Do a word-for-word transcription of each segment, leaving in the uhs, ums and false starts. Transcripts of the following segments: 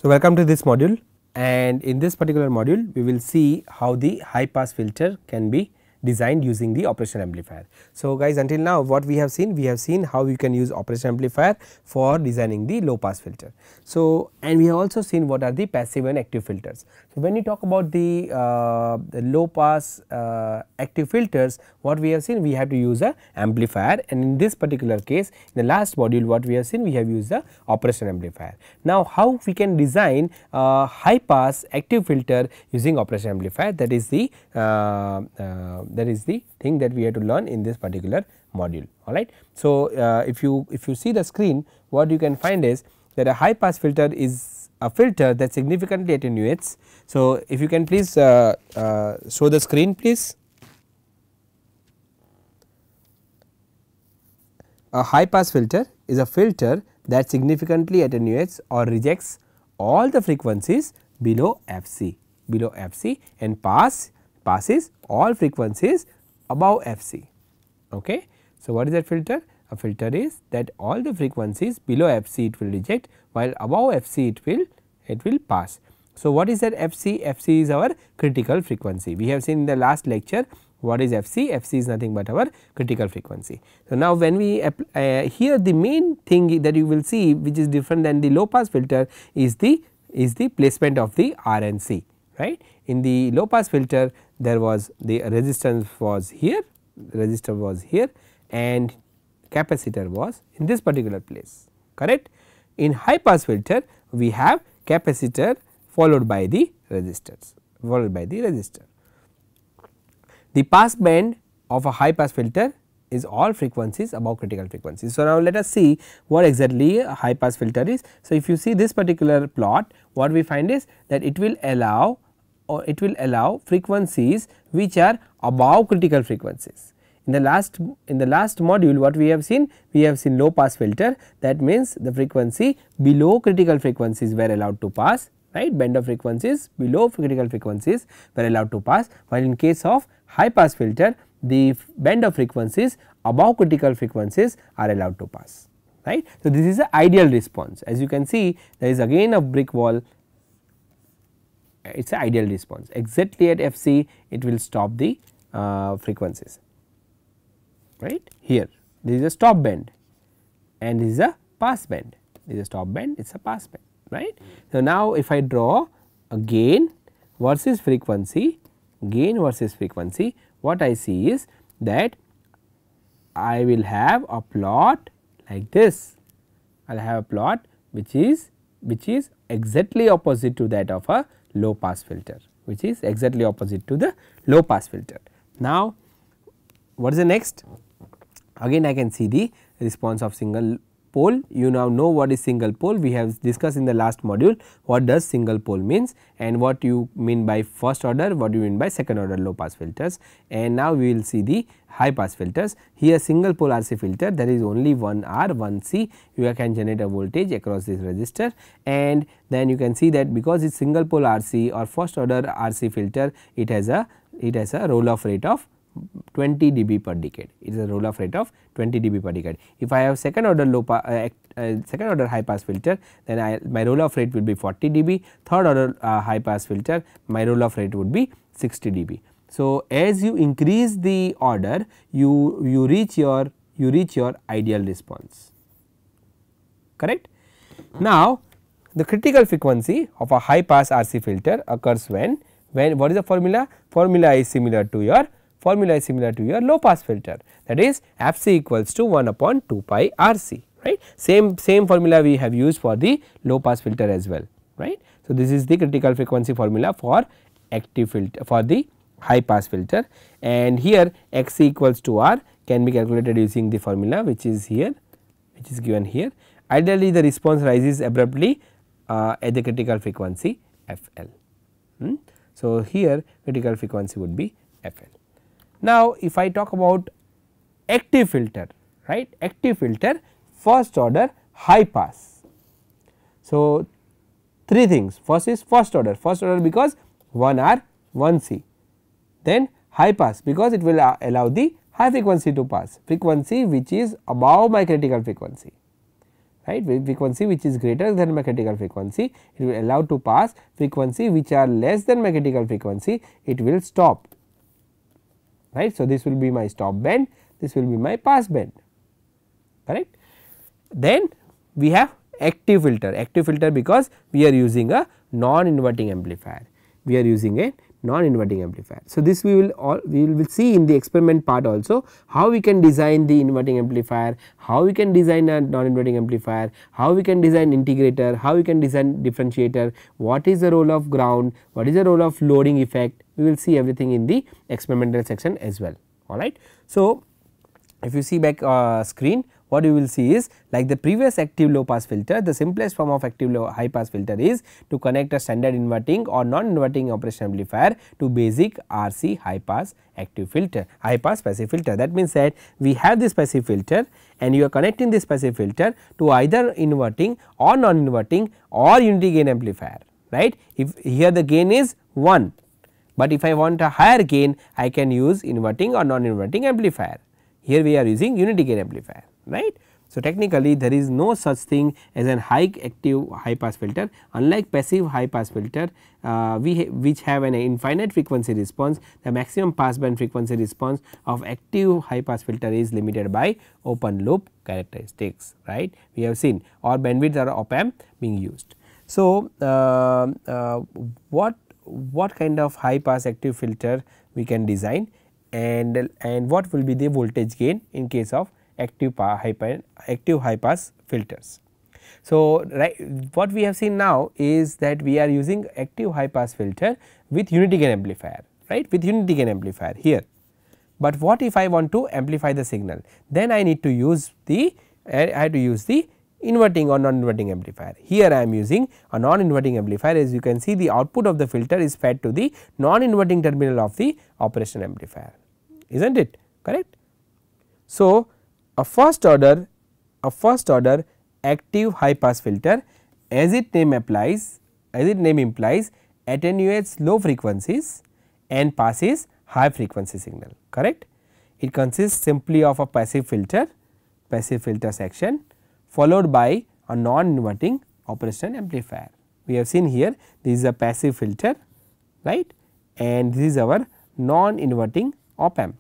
So, welcome to this module, and in this particular module we will see how the high pass filter can be designed using the operation amplifier. So, guys, until now what we have seen, we have seen how you can use operation amplifier for designing the low pass filter. So, and we have also seen what are the passive and active filters. So, when you talk about the, uh, the low pass uh, active filters, what we have seen, we have to use a amplifier, and in this particular case in the last module what we have seen, we have used the operation amplifier. Now, how we can design a high pass active filter using operation amplifier, that is the uh, uh, that is the thing that we have to learn in this particular module. Alright. So, uh, if you if you see the screen, what you can find is that a high pass filter is a filter that significantly attenuates. So, if you can please uh, uh, show the screen please. A high pass filter is a filter that significantly attenuates or rejects all the frequencies below F C, below F C and pass passes all frequencies above F C. Okay. So, what is that filter? A filter is that all the frequencies below F C it will reject, while above F C it will it will pass. So, what is that F C? F C is our critical frequency. We have seen in the last lecture what is F C. F C is nothing but our critical frequency. So, now when we uh, here the main thing that you will see which is different than the low pass filter is the is the placement of the R and C, right. In the low pass filter there was the resistance was here, the resistor was here and capacitor was in this particular place, correct. In high pass filter we have capacitor followed by the resistors, followed by the resistor. The pass band of a high pass filter is all frequencies above critical frequencies. So, now let us see what exactly a high pass filter is. So, if you see this particular plot, what we find is that it will allow or it will allow frequencies which are above critical frequencies. In the last in the last module what we have seen, we have seen low pass filter, that means the frequency below critical frequencies were allowed to pass, right, band of frequencies below critical frequencies were allowed to pass, while in case of high pass filter the band of frequencies above critical frequencies are allowed to pass, right. So, this is the ideal response. As you can see, there is again a brick wall, it is an ideal response. Exactly at F C it will stop the uh, frequencies, right. Here this is a stop band and this is a pass band, this is a stop band, it is a pass band, right. So, now if I draw a gain versus frequency, gain versus frequency, what I see is that I will have a plot like this, I will have a plot which is which is exactly opposite to that of a low pass filter, which is exactly opposite to the low pass filter. Now, what is the next? Again I can see the response of single pole. You now know what is single pole. We have discussed in the last module what does single pole means and what you mean by first order, what you mean by second order low pass filters, and now we will see the high pass filters. Here single pole R C filter, there is only one R, one C, you can generate a voltage across this resistor, and then you can see that because it is single pole R C or first order R C filter, it has a it has a roll off rate of twenty dB per decade, it is a roll off rate of twenty dB per decade. If I have second order low pass uh, uh, second order high pass filter, then I my roll off rate will be forty dB, third order uh, high pass filter my roll off rate would be sixty dB. So, as you increase the order you you reach your you reach your ideal response, correct. Now, the critical frequency of a high pass R C filter occurs when when what is the formula? Formula is similar to your formula is similar to your low pass filter, that is F C equals to one upon two pi R C, right. Same same formula we have used for the low pass filter as well, right. So, this is the critical frequency formula for active filter for the high pass filter, and here X C equals to R can be calculated using the formula which is here, which is given here. Ideally the response rises abruptly uh, at the critical frequency F L. Hmm. So, here critical frequency would be F L. Now, if I talk about active filter, right, active filter first order high pass. So, three things, first is first order, first order because one R, one C, then high pass because it will uh, allow the high frequency to pass, frequency which is above my critical frequency, right, frequency which is greater than my critical frequency, it will allow to pass, frequency which are less than my critical frequency, it will stop, right. So, this will be my stop band, this will be my pass band, correct. Then we have active filter, active filter because we are using a non inverting amplifier, we are using a non inverting amplifier. So, this we will all we will see in the experiment part also, how we can design the inverting amplifier, how we can design a non inverting amplifier, how we can design integrator, how we can design differentiator, what is the role of ground, what is the role of loading effect, we will see everything in the experimental section as well, alright. So, if you see back uh, screen, what you will see is like the previous active low pass filter, the simplest form of active low high pass filter is to connect a standard inverting or non inverting operation amplifier to basic R C high pass active filter, high pass passive filter. That means that we have this passive filter and you are connecting this passive filter to either inverting or non inverting or unity gain amplifier, right. If here the gain is one, but if I want a higher gain, I can use inverting or non inverting amplifier. Here we are using unity gain amplifier, right. So, technically there is no such thing as an high active high pass filter, unlike passive high pass filter uh, we ha which have an infinite frequency response, the maximum pass band frequency response of active high pass filter is limited by open loop characteristics, right. We have seen or bandwidth or op amp being used. So, uh, uh, what what kind of high pass active filter we can design, and and what will be the voltage gain in case of active high pass active high pass filters. So, right, what we have seen now is that we are using active high pass filter with unity gain amplifier, right, with unity gain amplifier here. But what if I want to amplify the signal, then I need to use the I have to use the inverting or non inverting amplifier. Here I am using a non inverting amplifier, as you can see the output of the filter is fed to the non inverting terminal of the operation amplifier, is not it correct. So, a first order a first order active high pass filter, as its name applies as its name implies, attenuates low frequencies and passes high frequency signal, correct. It consists simply of a passive filter passive filter section followed by a non inverting operation amplifier. We have seen here this is a passive filter, right, and this is our non inverting op amp.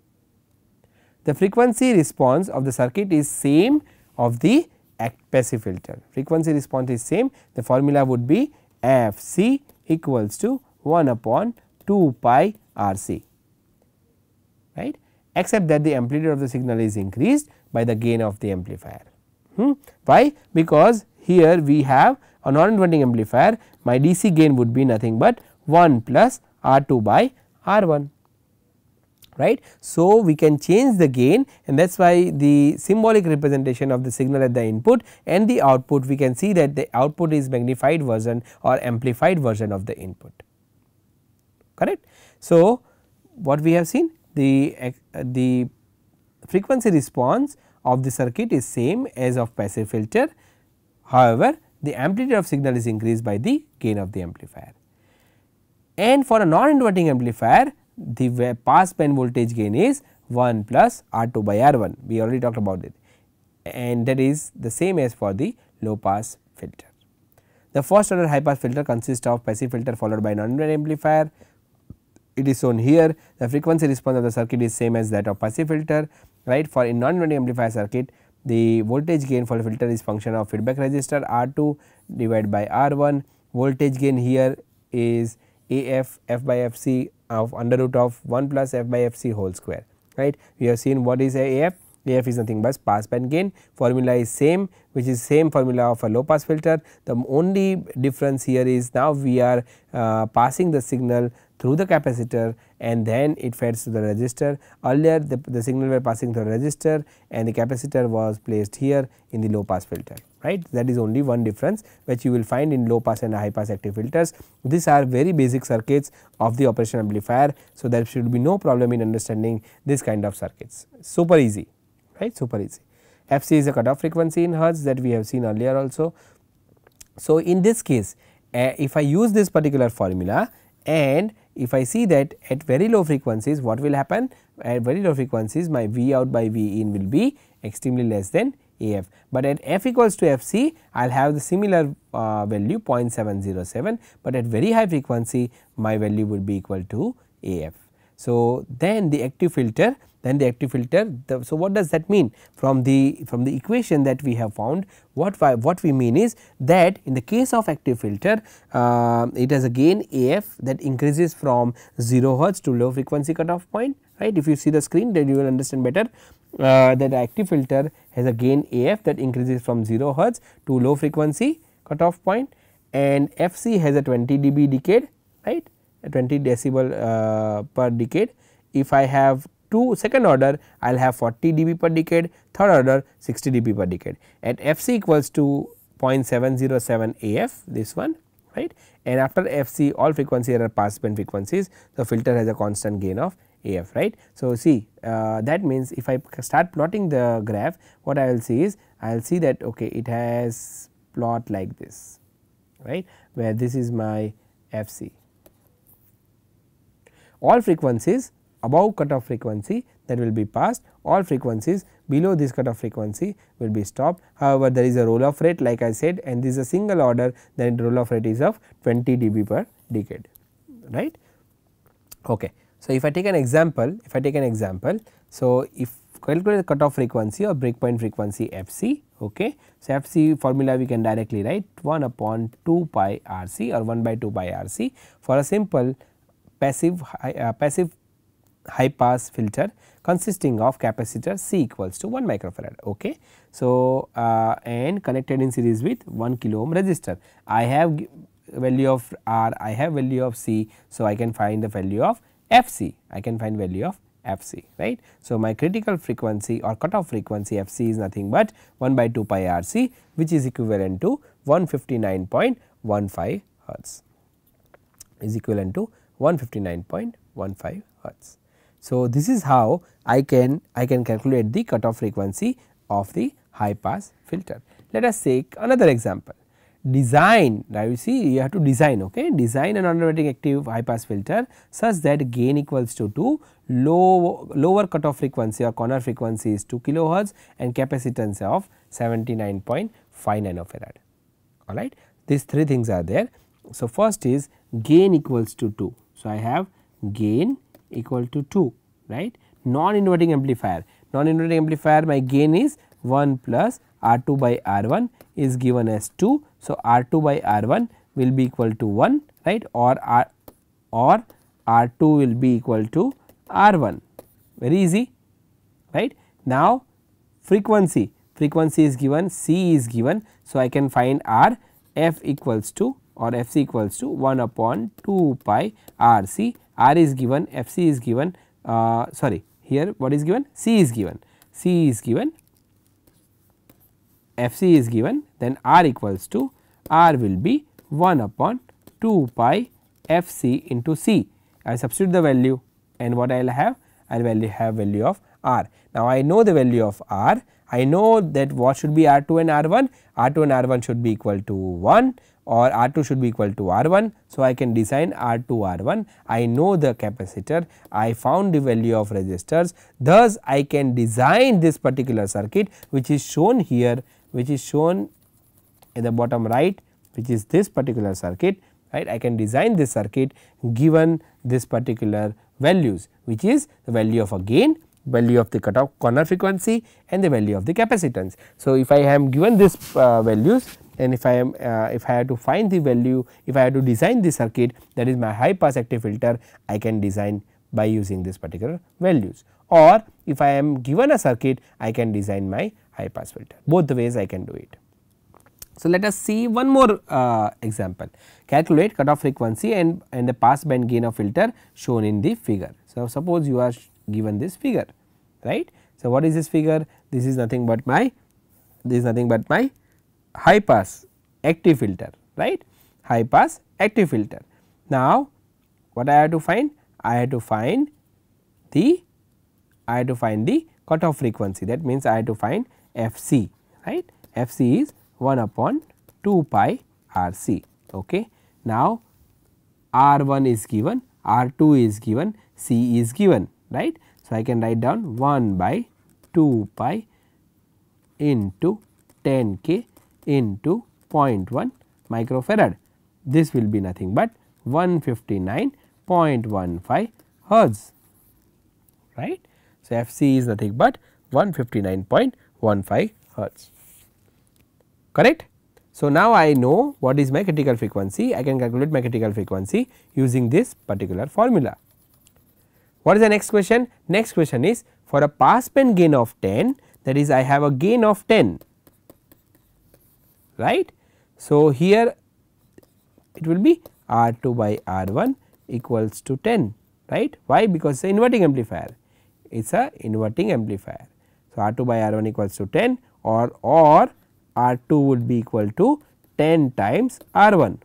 The frequency response of the circuit is same of the passive filter, frequency response is same, the formula would be F C equals to one upon two pi R C, right, except that the amplitude of the signal is increased by the gain of the amplifier. Hmm. Why? Because here we have a non inverting amplifier, my D C gain would be nothing but one plus R two by R one, right. So, we can change the gain, and that is why the symbolic representation of the signal at the input and the output, we can see that the output is magnified version or amplified version of the input, correct. So, what we have seen, the uh, the frequency response of the circuit is same as of passive filter, however, the amplitude of signal is increased by the gain of the amplifier. And for a non inverting amplifier, the pass band voltage gain is one plus R two by R one, we already talked about it, and that is the same as for the low pass filter. The first order high pass filter consists of passive filter followed by non inverting amplifier. It is shown here, the frequency response of the circuit is same as that of passive filter, right. For in non inverting amplifier circuit, the voltage gain for the filter is function of feedback resistor R two divided by R one, voltage gain here is A F F by F C of under root of one plus F by F C whole square, right. We have seen what is A F, A F is nothing but pass band gain, formula is same, which is same formula of a low pass filter. The only difference here is now we are uh, passing the signal through the capacitor and then it feeds to the resistor. Earlier the, the signal were passing through the resistor and the capacitor was placed here in the low pass filter, right. That is only one difference which you will find in low pass and high pass active filters. These are very basic circuits of the operation amplifier. So, there should be no problem in understanding this kind of circuits, super easy, right, super easy. F C is a cutoff frequency in hertz that we have seen earlier also. So, in this case uh, if I use this particular formula and if I see that at very low frequencies, what will happen? At very low frequencies my V out by V in will be extremely less than A f, but at f equals to f c I will have the similar uh, value zero point seven zero seven, but at very high frequency my value would be equal to A f. So, then the active filter then the active filter the, so what does that mean from the from the equation that we have found, what what we mean is that in the case of active filter uh, it has a gain A f that increases from zero hertz to low frequency cutoff point, right. If you see the screen, then you will understand better uh, that the active filter has a gain A f that increases from zero hertz to low frequency cutoff point, and F c has a twenty d B decade, right, twenty decibel uh, per decade. If I have two second order, I will have forty d B per decade, third order sixty d B per decade. At F c equals to zero point seven zero seven A f, this one, right, and after F c all frequency are pass band frequencies, the filter has a constant gain of A f, right. So, see uh, that means if I start plotting the graph, what I will see is I will see that okay, it has plot like this, right, where this is my F c. All frequencies above cutoff frequency that will be passed, all frequencies below this cutoff frequency will be stopped. However, there is a roll off rate like I said, and this is a single order, then roll off rate is of twenty d B per decade, right. Okay. So, if I take an example, if I take an example, so if calculate the cutoff frequency or breakpoint frequency F c, okay. So, F c formula we can directly write one upon two pi R c or one by two pi R c for a simple passive high, uh, passive high pass filter consisting of capacitor C equals to one microfarad, okay. So, uh, and connected in series with one kilo ohm resistor. I have value of R, I have value of C. So, I can find the value of F c, I can find value of F c, right. So, my critical frequency or cutoff frequency F c is nothing but one by two pi R c, which is equivalent to one fifty-nine point one five hertz, is equivalent to one fifty-nine point one five hertz. So, this is how I can I can calculate the cutoff frequency of the high pass filter. Let us take another example. Design, now you see you have to design, okay, design an non-inverting active high pass filter such that gain equals to two, low lower cutoff frequency or corner frequency is two kilohertz and capacitance of seventy-nine point five nanofarad, alright. These three things are there. So, first is gain equals to two. So, I have gain equal to two, right. Non-inverting amplifier, non-inverting amplifier my gain is one plus R two by R one is given as two. So, R two by R one will be equal to one, right, or R or R two will be equal to R one, very easy, right. Now, frequency, frequency is given, C is given. So, I can find R, F equals to or F c equals to one upon two pi R c, R is given, F c is given, uh, sorry here what is given, C is given, C is given, F c is given, then R equals to R will be one upon two pi F c into C. I substitute the value and what I will have, I will have value of R. Now, I know the value of R, I know that what should be R two and R one, R two and R one should be equal to one or R two should be equal to R one. So, I can design R two R one, I know the capacitor, I found the value of resistors, thus I can design this particular circuit which is shown here, which is shown in the bottom right, which is this particular circuit, right. I can design this circuit given this particular values, which is the value of a gain, value of the cutoff corner frequency and the value of the capacitance. So, if I am given this uh, values, and if I am uh, if I have to find the value, if I have to design this circuit, that is my high pass active filter, I can design by using this particular values, or if I am given a circuit, I can design my high pass filter, both the ways I can do it. So, let us see one more uh, example. Calculate cutoff frequency and, and the pass band gain of filter shown in the figure. So, suppose you are given this figure, right. So, what is this figure? This is nothing but my this is nothing but my high pass active filter, right, high pass active filter. Now, what I have to find? I have to find the I have to find the cutoff frequency, that means I have to find F c, right. F c is one upon two pi R c, okay. Now, R one is given, R two is given, C is given, right. So, I can write down one by two pi into ten K into zero point one microfarad. This will be nothing but one hundred fifty-nine point one five hertz, right. So, F C is nothing but one hundred fifty-nine point one five hertz, correct. So, now I know what is my critical frequency, I can calculate my critical frequency using this particular formula. What is the next question? Next question is for a pass band gain of ten, that is I have a gain of ten, right. So, here it will be R two by R one equals to ten, right. Why? Because it is an inverting amplifier, it is a inverting amplifier. So, R two by R one equals to ten, or or R two would be equal to ten times R one,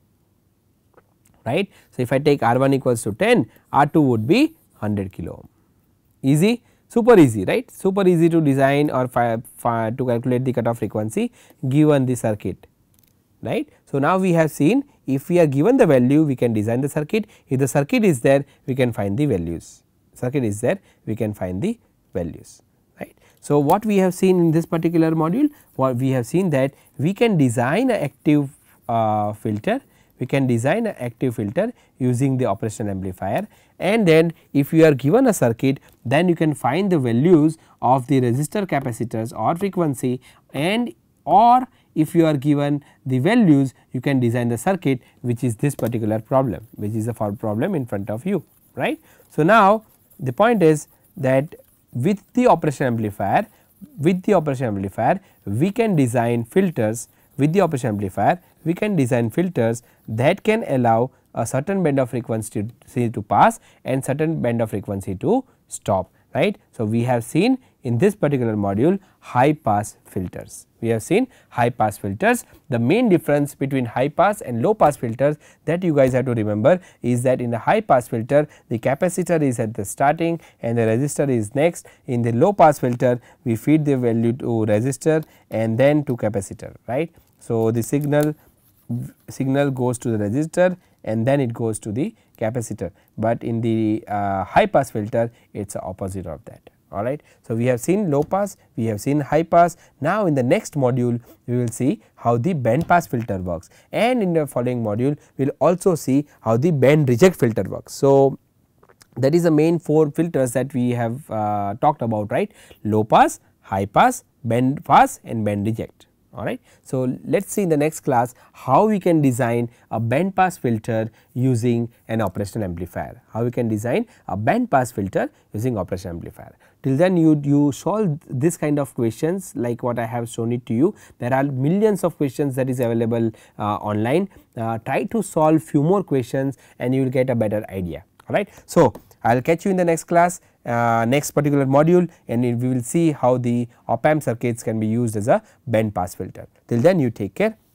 right. So, if I take R one equals to ten, R two would be one hundred kilo ohm. Easy, super easy, right, super easy to design or fi fi to calculate the cutoff frequency given the circuit, right. So, now we have seen if we are given the value we can design the circuit, if the circuit is there we can find the values, circuit is there we can find the values, right. So, what we have seen in this particular module, what we have seen that we can design an active uh, filter, we can design an active filter using the operational amplifier, and then if you are given a circuit then you can find the values of the resistor, capacitors or frequency, and or if you are given the values you can design the circuit, which is this particular problem, which is the problem in front of you, right. So, now the point is that with the operational amplifier, with the operational amplifier we can design filters, with the operational amplifier we can design filters that can allow a certain band of frequency to, to pass and certain band of frequency to stop, right. So, we have seen in this particular module high pass filters, we have seen high pass filters. The main difference between high pass and low pass filters that you guys have to remember is that in the high pass filter the capacitor is at the starting and the resistor is next. In the low pass filter we feed the value to resistor and then to capacitor, right. So, the signal signal goes to the resistor and then it goes to the capacitor, but in the uh, high pass filter it is the opposite of that, alright. So, we have seen low pass, we have seen high pass. Now, in the next module we will see how the band pass filter works, and in the following module we will also see how the band reject filter works. So, that is the main four filters that we have uh, talked about, right, low pass, high pass, band pass and band reject. Alright. So, let us see in the next class how we can design a band pass filter using an operational amplifier, how we can design a band pass filter using operational amplifier. Till then you, you solve this kind of questions like what I have shown it to you. There are millions of questions that is available uh, online. Uh, try to solve few more questions and you will get a better idea, alright. So, I will catch you in the next class, uh, next particular module, and we will see how the op amp circuits can be used as a band pass filter. Till then you take care.